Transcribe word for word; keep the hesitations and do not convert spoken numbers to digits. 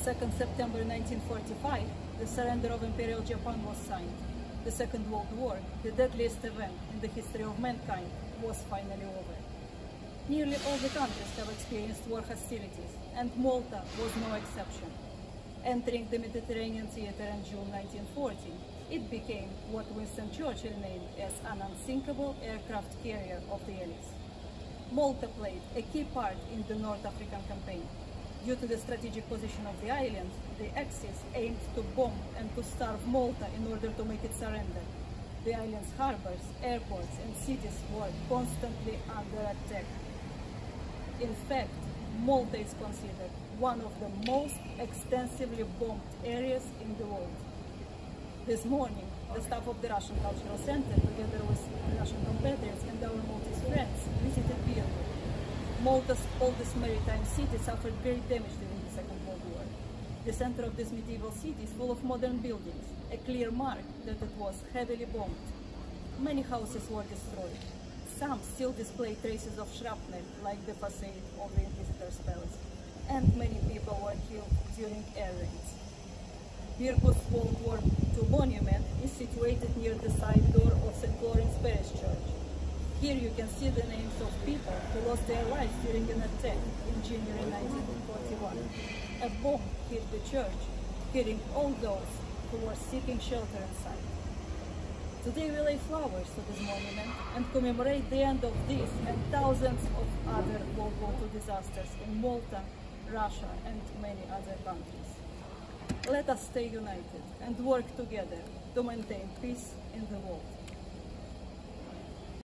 second of September nineteen forty-five, the surrender of Imperial Japan was signed. The Second World War, the deadliest event in the history of mankind, was finally over. Nearly all the countries have experienced war hostilities, and Malta was no exception. Entering the Mediterranean theater in June nineteen forty, it became what Winston Churchill named as an unsinkable aircraft carrier of the Allies. Malta played a key part in the North African campaign. Due to the strategic position of the island, the Axis aimed to bomb and to starve Malta in order to make it surrender. The island's harbors, airports and cities were constantly under attack. In fact, Malta is considered one of the most extensively bombed areas in the world. This morning, the staff of the Russian Cultural Center, together with Russian compatriots and our Maltese friends, visited Birgu. Malta's oldest maritime city suffered great damage during the Second World War. The center of this medieval city is full of modern buildings, a clear mark that it was heavily bombed. Many houses were destroyed. Some still display traces of shrapnel, like the facade of the Inquisitor's Palace, and many people were killed during air raids. Birgu's World War Two monument is situated near the side door of Saint Lawrence Parish Church. Here you can see the names of people who lost their lives during an attack in January nineteen forty-one. A bomb hit the church, killing all those who were seeking shelter inside. Today we lay flowers to this monument and commemorate the end of this and thousands of other World War Two disasters in Malta, Russia and many other countries. Let us stay united and work together to maintain peace in the world.